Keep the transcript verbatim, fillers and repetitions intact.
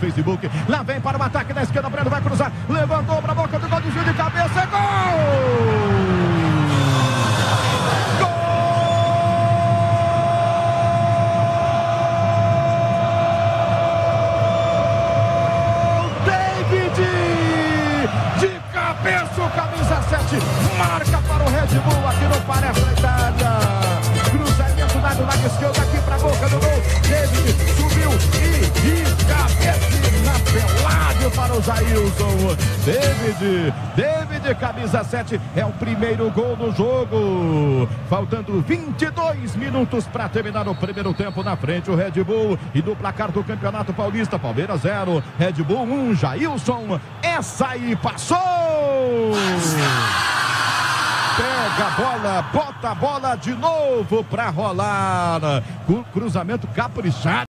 Facebook. Lá vem para o ataque da esquerda, Breno vai cruzar, levantou para a boca do gol, desvio de cabeça, é gol! Cabeça, camisa sete, marca para o Red Bull aqui no Palestra da Itália. Cruzamento dado na esquerda aqui para a boca do gol. David subiu e, e cabeça na pelada para o Jailson. David, David, camisa sete, é o primeiro gol do jogo. Faltando vinte e dois minutos para terminar o primeiro tempo na frente o Red Bull. E do placar do Campeonato Paulista, Palmeiras zero, Red Bull um, Jailson. Essa aí passou! Pega a bola, bota a bola de novo para rolar. Cruzamento caprichado.